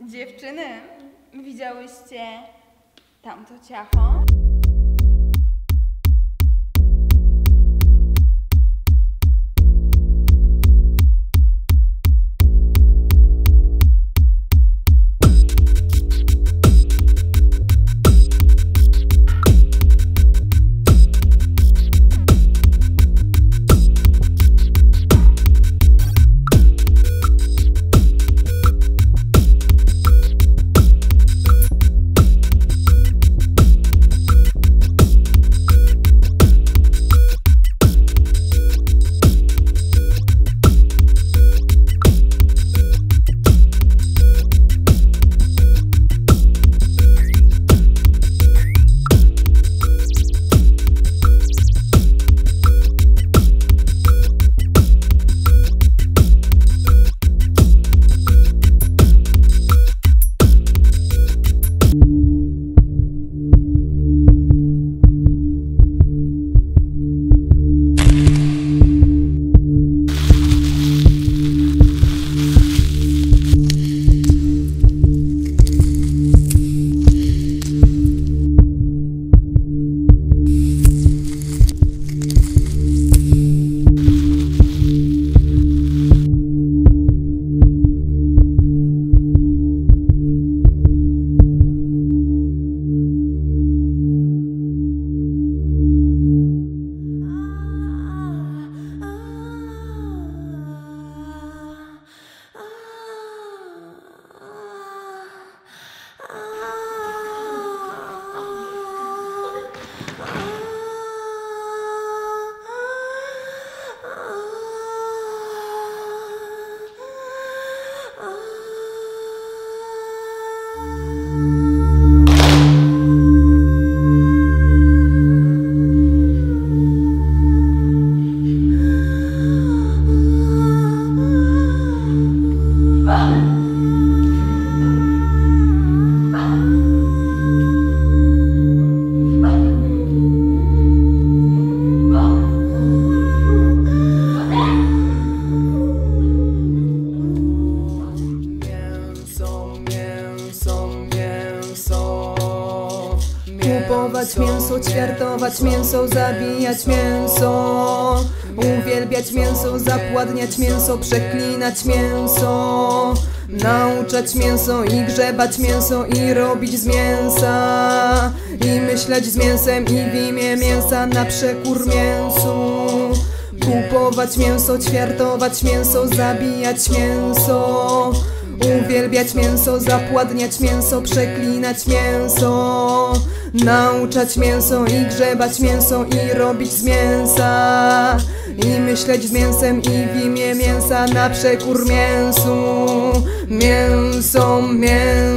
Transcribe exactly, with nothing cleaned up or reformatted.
Dziewczyny, widziałyście tamto ciacho? Kupować mięso, ćwiartować mięso, zabijać mięso, uwielbiać mięso, zapładniać mięso, przeklinać mięso, nauczać mięso i grzebać mięso i robić z mięsa i myśleć z mięsem i w imię mięsa na przekór mięsu. Kupować mięso, ćwiartować mięso, zabijać mięso, uwielbiać mięso, zapładniać mięso, przeklinać mięso, nauczać mięso i grzebać mięso i robić z mięsa i myśleć z mięsem i w imię mięsa na przekór mięsu. Mięso, mięso.